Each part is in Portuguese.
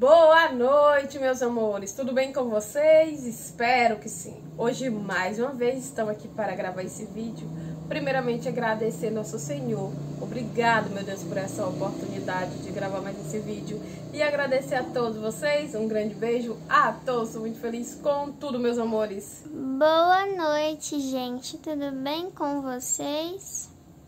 Boa noite, meus amores, tudo bem com vocês? Espero que sim. Hoje, mais uma vez, estamos aqui para gravar esse vídeo. Primeiramente, agradecer nosso Senhor. Obrigado, meu Deus, por essa oportunidade de gravar mais esse vídeo. E agradecer a todos vocês, um grande beijo a todos. Estou muito feliz com tudo, meus amores. Boa noite, gente. Tudo bem com vocês?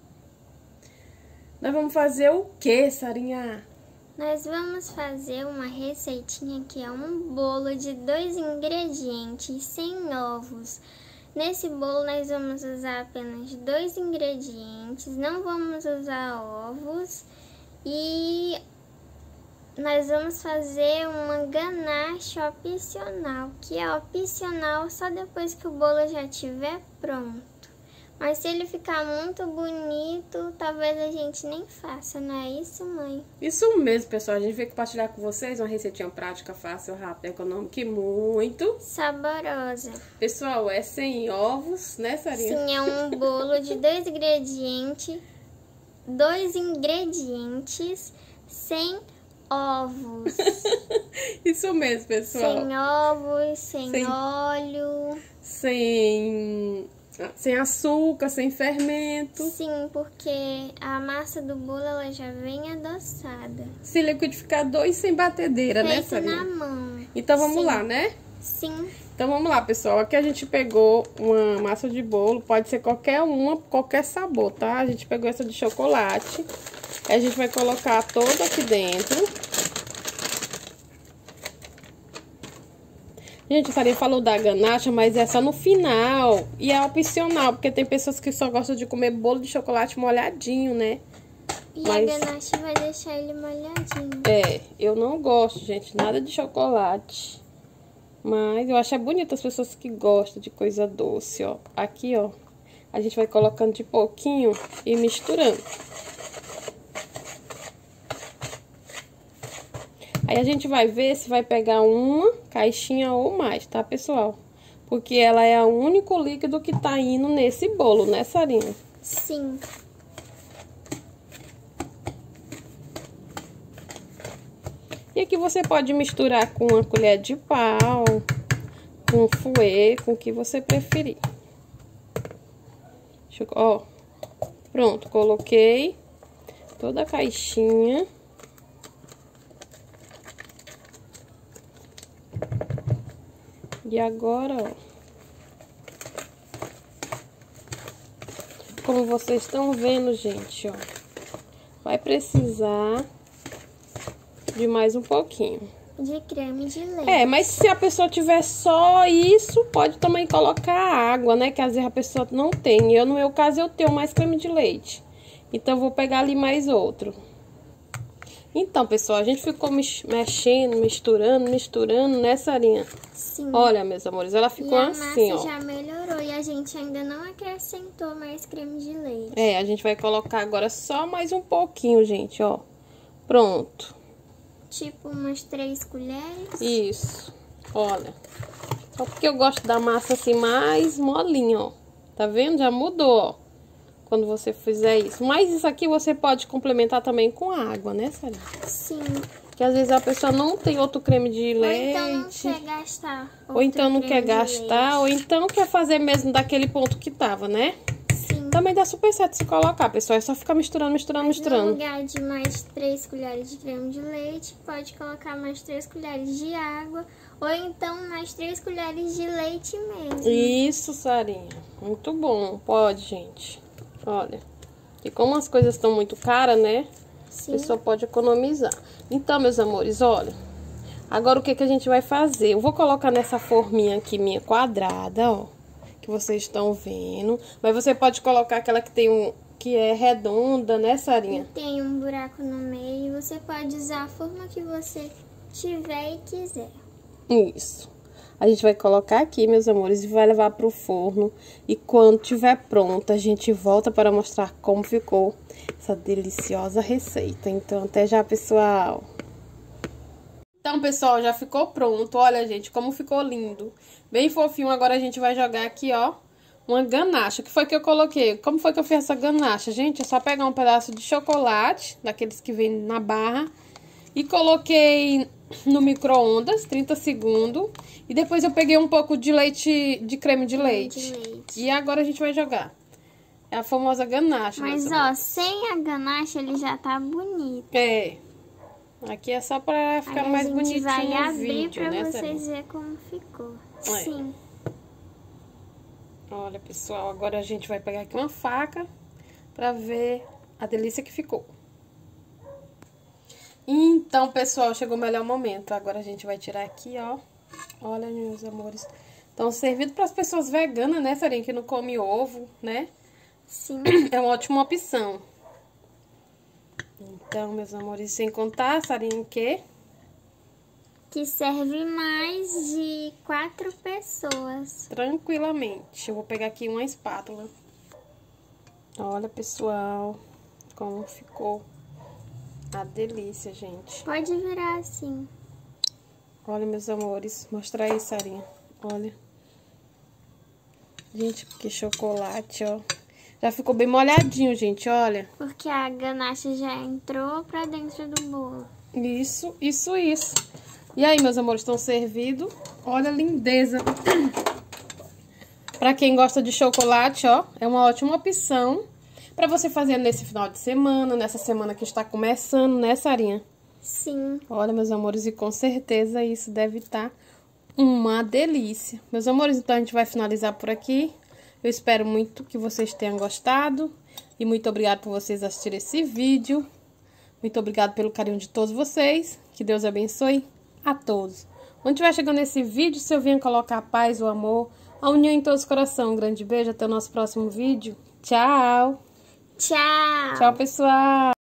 Nós vamos fazer o que, Sarinha? Nós vamos fazer uma receitinha que é um bolo de 2 ingredientes sem ovos. Nesse bolo nós vamos usar apenas 2 ingredientes, não vamos usar ovos e nós vamos fazer uma ganache opcional, que é opcional só depois que o bolo já estiver pronto. Mas se ele ficar muito bonito, talvez a gente nem faça, não é isso, mãe? Isso mesmo, pessoal. A gente veio compartilhar com vocês uma receitinha prática, fácil, rápida, econômica e muito saborosa. Pessoal, é sem ovos, né, Sarinha? Sim, é um bolo de 2 ingredientes. 2 ingredientes sem ovos. Isso mesmo, pessoal. Sem ovos, sem óleo. Sem açúcar, sem fermento. Sim, porque a massa do bolo ela já vem adoçada. Sem liquidificador e sem batedeira, né, Sarinha? Na mão. Então vamos lá, né? Sim. Então vamos lá, pessoal. Aqui a gente pegou uma massa de bolo, pode ser qualquer uma, qualquer sabor, tá? A gente pegou essa de chocolate. A gente vai colocar toda aqui dentro. Gente, a Sarinha falou da ganache, mas essa no final. E é opcional, porque tem pessoas que só gostam de comer bolo de chocolate molhadinho, né? E a ganache vai deixar ele molhadinho. É, eu não gosto, gente, nada de chocolate. Mas eu acho bonito as pessoas que gostam de coisa doce, ó. Aqui, ó, a gente vai colocando de pouquinho e misturando. Aí a gente vai ver se vai pegar uma caixinha ou mais, tá, pessoal? Porque ela é o único líquido que tá indo nesse bolo, né, Sarinha? Sim. E aqui você pode misturar com uma colher de pau, com fouet, com o que você preferir. Ó, pronto, coloquei toda a caixinha. E agora, ó, como vocês estão vendo, gente, ó, vai precisar de mais um pouquinho. De creme de leite. É, mas se a pessoa tiver só isso, pode também colocar água, né? Que às vezes a pessoa não tem. Eu, no meu caso, eu tenho mais creme de leite. Então, eu vou pegar ali mais outro. Então, pessoal, a gente ficou mexendo, misturando, né, Sarinha? Sim. Olha, meus amores, ela ficou assim, ó. A massa já melhorou e a gente ainda não acrescentou mais creme de leite. É, a gente vai colocar agora só mais um pouquinho, gente, ó. Pronto. Tipo umas 3 colheres. Isso. Olha. Só porque eu gosto da massa assim mais molinha, ó. Tá vendo? Já mudou, ó. Quando você fizer isso. Mas isso aqui você pode complementar também com água, né, Sarinha? Sim. Porque às vezes a pessoa não tem outro creme de leite. Ou então não quer gastar. Ou então não quer gastar. Ou então quer fazer mesmo daquele ponto que tava, né? Sim. Também dá super certo se colocar, pessoal. É só ficar misturando. No lugar de mais 3 colheres de creme de leite, pode colocar mais 3 colheres de água. Ou então mais 3 colheres de leite mesmo. Isso, Sarinha. Muito bom. Pode, gente. Olha, e como as coisas estão muito caras, né? Sim. A pessoa pode economizar. Então, meus amores, olha. Agora, o que a gente vai fazer? Eu vou colocar nessa forminha aqui, minha quadrada, ó. Que vocês estão vendo. Mas você pode colocar aquela que tem que é redonda, né, Sarinha? E tem um buraco no meio. Você pode usar a forma que você tiver e quiser. Isso. A gente vai colocar aqui, meus amores, e vai levar pro forno. E quando tiver pronta, a gente volta para mostrar como ficou essa deliciosa receita. Então, até já, pessoal! Então, pessoal, já ficou pronto. Olha, gente, como ficou lindo. Bem fofinho. Agora a gente vai jogar aqui, ó, uma ganache. O que foi que eu coloquei? Como foi que eu fiz essa ganache? Gente, é só pegar um pedaço de chocolate, daqueles que vem na barra, e coloquei no micro-ondas, 30 segundos. E depois eu peguei um pouco de leite, de creme de leite. E agora a gente vai jogar. É a famosa ganache. Mas, ó, sem a ganache ele já tá bonito. É. Aqui é só pra ficar mais bonitinho no vídeo, né? A gente vai abrir pra vocês verem como ficou. É. Sim. Olha, pessoal, agora a gente vai pegar aqui uma faca pra ver a delícia que ficou. Então, pessoal, chegou o melhor momento. Agora a gente vai tirar aqui, ó. Olha, meus amores. Então, servido para as pessoas veganas, né, Sarinha? Que não come ovo, né? Sim. É uma ótima opção. Então, meus amores, sem contar, Sarinha, que serve mais de 4 pessoas. Tranquilamente. Eu vou pegar aqui uma espátula. Olha, pessoal, como ficou a delícia, gente. Pode virar assim. Olha, meus amores, mostra aí, Sarinha. Olha. Gente, que chocolate, ó. Já ficou bem molhadinho, gente, olha. Porque a ganache já entrou pra dentro do bolo. Isso. E aí, meus amores, estão servidos. Olha a lindeza. Pra quem gosta de chocolate, ó, é uma ótima opção pra você fazer nesse final de semana, nessa semana que está começando, né, Sarinha? Sim. Olha, meus amores, e com certeza isso deve estar uma delícia. Meus amores, então a gente vai finalizar por aqui. Eu espero muito que vocês tenham gostado. E muito obrigado por vocês assistirem esse vídeo. Muito obrigado pelo carinho de todos vocês. Que Deus abençoe a todos. Quando estiver chegando esse vídeo, se eu venha colocar a paz, o amor, a união em todos os corações. Um grande beijo, até o nosso próximo vídeo. Tchau! Tchau! Tchau, pessoal!